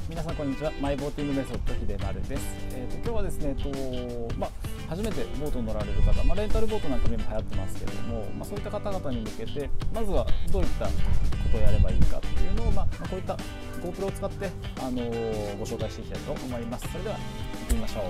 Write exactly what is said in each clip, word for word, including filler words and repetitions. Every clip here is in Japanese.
皆さんこんにちは。マイボーティングメソッド秀丸です。えー、と今日はですね、えーとまあ、初めてボートに乗られる方、まあ、レンタルボートなんかでも流行ってますけれども、まあ、そういった方々に向けてまずはどういったことをやればいいかっていうのを、まあ、こういった GoPro を使って、あのー、ご紹介していきたいと思います。それでは行ってみましょう。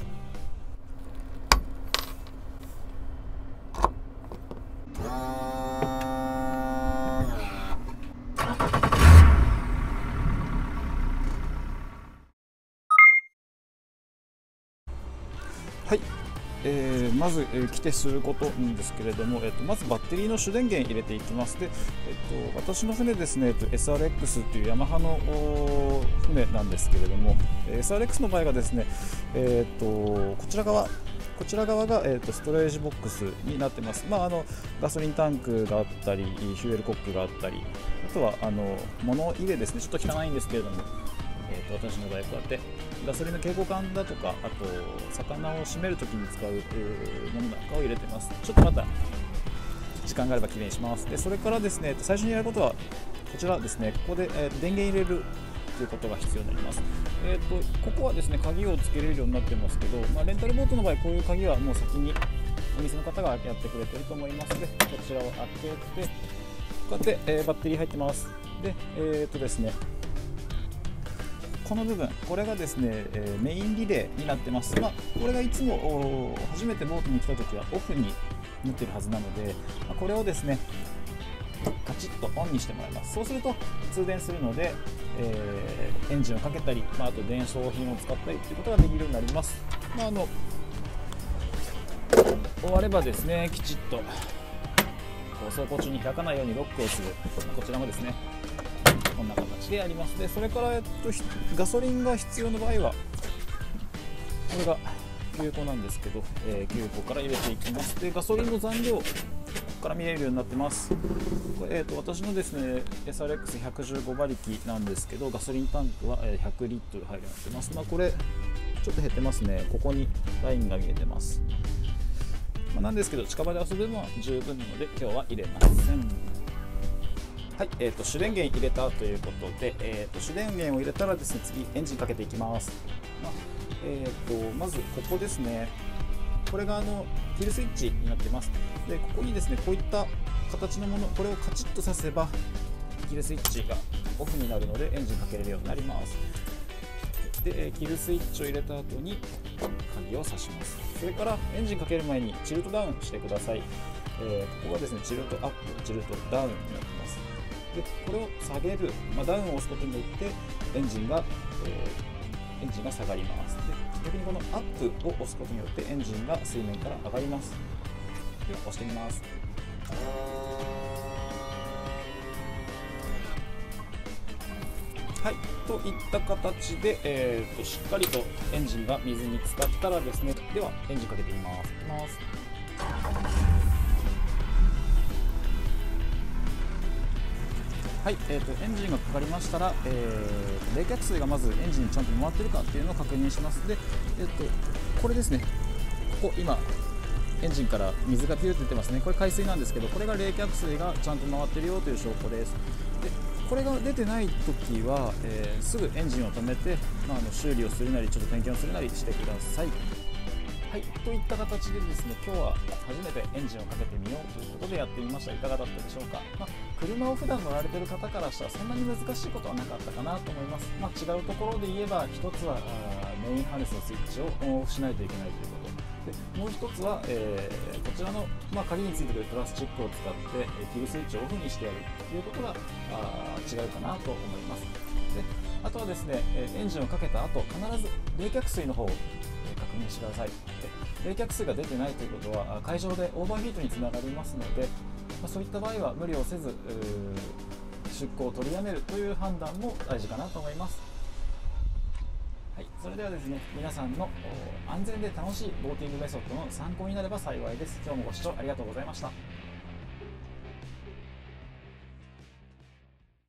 はい、えー、まず、えー、来てすることなんですけれども、えー、とまずバッテリーの主電源入れていきます。で、えー、と私の船ですね、えー、と エスアールエックス というヤマハの船なんですけれども、 エスアールエックス の場合がですね、えー、とこちら側こちら側が、えー、とストレージボックスになってます。まあ、あのガソリンタンクがあったり、フューエルコックがあったり、あとはあの物入れですね、ちょっと汚いんですけれども、えー、と私の場合こうやってガソリンの携行管だとか、あと魚を締めるときに使うものなんかを入れてます。ちょっとまた時間があればきれいにします。でそれからですね、最初にやることはこちらですね。ここで、えー、電源入れるということが必要になります。えー、とここはですね、鍵をつけれるようになってますけど、まあ、レンタルボートの場合こういう鍵はもう先にお店の方がやってくれてると思いますので、こちらを開けてこうやって、えー、バッテリー入ってます。でえっ、ー、とですねこの部分、これがですね、えー、メインリレーになってます。まあ、これがいつも初めてボートに来たときはオフになってるはずなので、まあ、これをですねカチッとオンにしてもらいます。そうすると通電するので、えー、エンジンをかけたり、まあ、あと電装品を使ったりということができるようになります。まあ、あの終わればですね、きちっとこう走行中に開かないようにロックをする、まあ、こちらもですねこんな形であります。でそれから、えっと、ガソリンが必要な場合はこれがきゅうこなんですけど、えー、きゅうこから入れていきます。でガソリンの残量ここから見えるようになってます。これ、えー、と私のですね エスアールエックスひゃくじゅうご 馬力なんですけど、ガソリンタンクはひゃくリットル入るようになってます。まあ、これちょっと減ってますね。ここにラインが見えてます。まあ、なんですけど近場で遊べば十分なので今日は入れません。はい、えーと、主電源入れたということで、えーと、主電源を入れたらですね、次エンジンかけていきます。まあえーと、まずここですね、これがあのキルスイッチになってます。でここにですねこういった形のもの、これをカチッとさせばキルスイッチがオフになるのでエンジンかけれるようになります。でキルスイッチを入れた後に鍵を挿します。それからエンジンかける前にチルトダウンしてください。えー、ここがですねチルトアップ、チルトダウンになってます。でこれを下げる、まあ、ダウンを押すことによってエンジンが、えー、エンジンが下がります。で逆にこのアップを押すことによってエンジンが水面から上がります。では押してみます。はい、といった形で、えー、としっかりとエンジンが水に浸かったらですね、ではエンジンかけてみます。いきます。はい、えー、とエンジンがかかりましたら、えー、冷却水がまずエンジンにちゃんと回ってるかっていうのを確認します。で、えー、とこれですね、ここ今エンジンから水がピューって出てますね。これ海水なんですけど、これが冷却水がちゃんと回ってるよという証拠です。でこれが出てないときは、えー、すぐエンジンを止めて、まあ、あの修理をするなりちょっと点検をするなりしてください。はい、といった形でですね、今日は初めてエンジンをかけてみようということでやってみました。いかがだったでしょうか。まあ、車を普段乗られている方からしたらそんなに難しいことはなかったかなと思います。まあ、違うところで言えば、一つはメインハネスのスイッチをオンオフしないといけないということで、もう一つは、えー、こちらの、まあ、鍵についてくるプラスチックを使ってキルスイッチをオフにしてやるということがあ違うかなと思います。であとはですね、エンジンをかけた後必ず冷却水の方を確認してください。冷却水が出てないということは海上でオーバーヒートにつながりますので、まあ、そういった場合は無理をせず出航を取りやめるという判断も大事かなと思います。はい、それではですね、皆さんの安全で楽しいボーティングメソッドの参考になれば幸いです。今日もご視聴ありがとうございました。